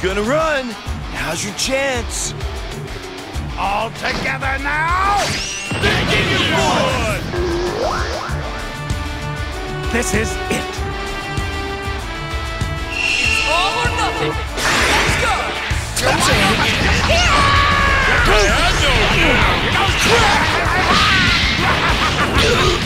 gonna run. Now's your chance. All together now! Thinking you would! This is it. It's all or nothing. Let's go! That's it.